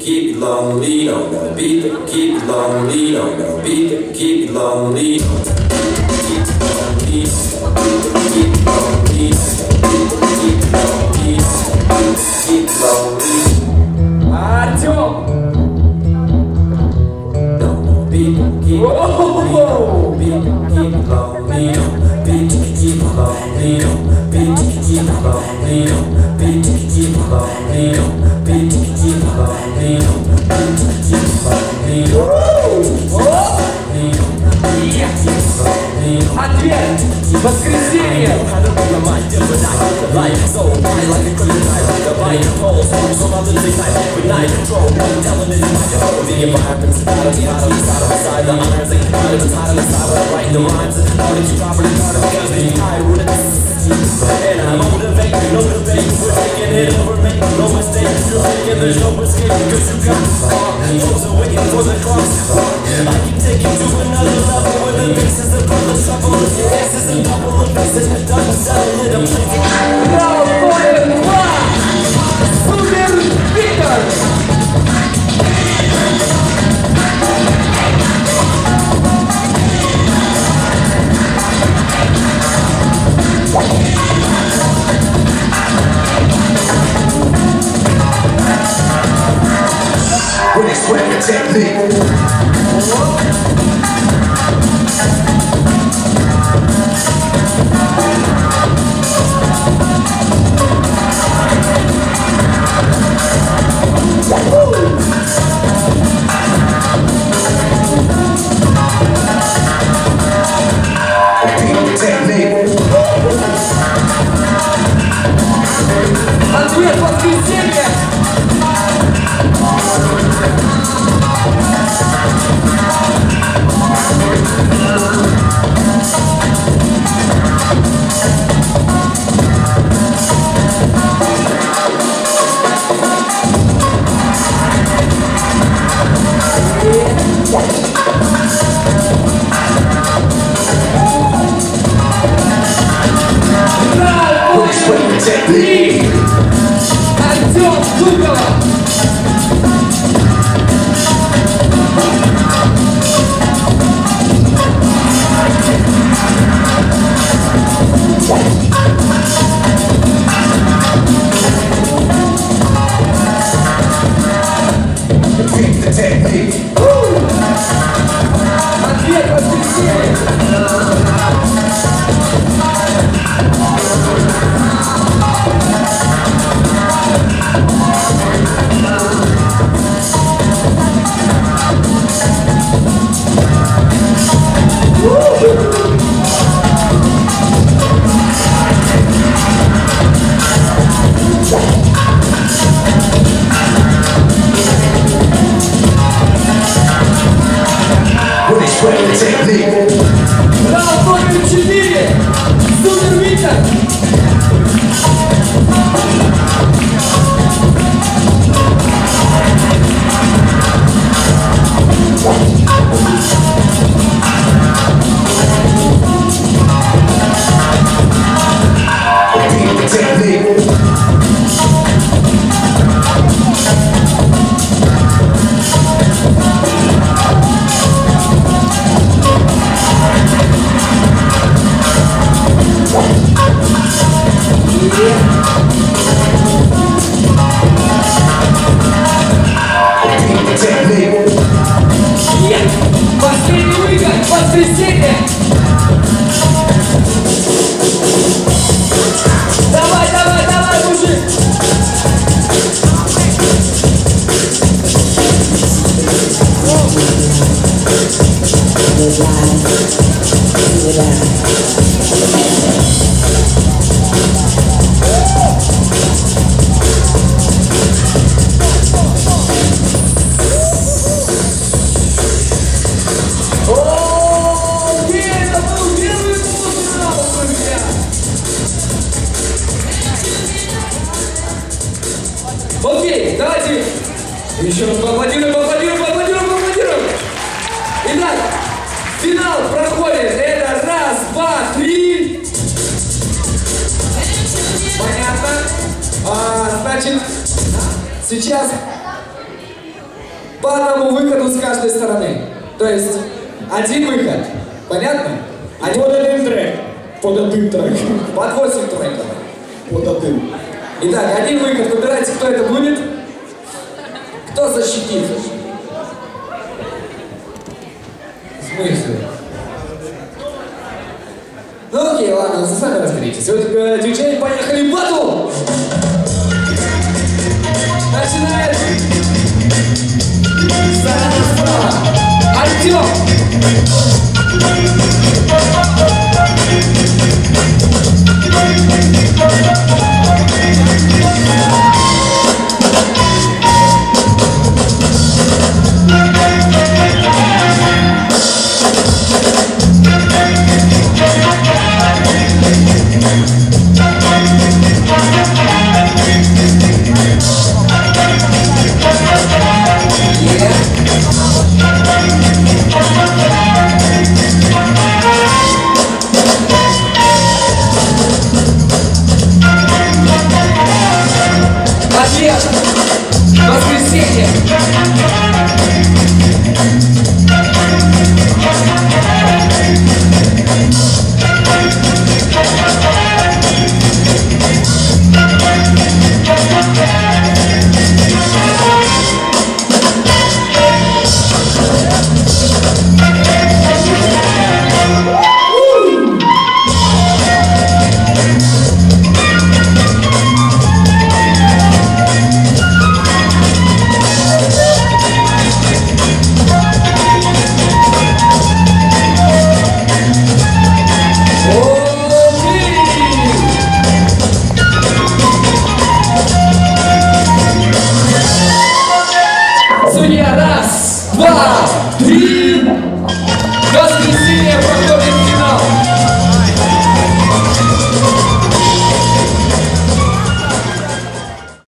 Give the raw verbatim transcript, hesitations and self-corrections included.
keep it lonely, no, no, beat it, keep it lonely, no, no, beat it, keep it lonely, no, keep it lonely, keep it lonely, keep it lonely, keep it lonely. Артём! No, no, beat it, keep it lonely, no, beat it, keep it lonely, no, beat it, keep it lonely, no, beat it, keep it lonely, no, beat it, keep it lonely, no, beat it, keep it lonely, no, beat it, keep it lonely, no. Ответ! Воскресенье! And I motivate, motivate, we're taking it over, make no mistake. You're thinking there's no escape, cause you got those are waiting for the cross. I can take you to another level where the bases are full of trouble. Your asses and double the faces, done selling it, I'm thinking. Супер Виктор! When it's sweating technique. Ответ воскресенье! Артём Зубова! Ответ воскресенье! Раунд номер четыре! Супер Виктор! Последний выход! Воскресенье! Давай, давай, давай, мужик! Окей, давайте еще раз поаплодируем, поаплодируем, поаплодируем, поаплодируем. Итак, финал проходит. Это раз, два, три. Понятно? А, значит, сейчас по одному выходу с каждой стороны. То есть один выход. Понятно? Один... Под один трек. Под один трек. Под восемь треков. Под один. Итак, один выход. Выбирайте, кто это будет. Кто защитит? В смысле? Ну окей, ладно, вы сами разберитесь. Вот, э, диджей, поехали в батл! Начинает справа. Артем! Воскресенье! Раз, два, три. Воскресенье проходит.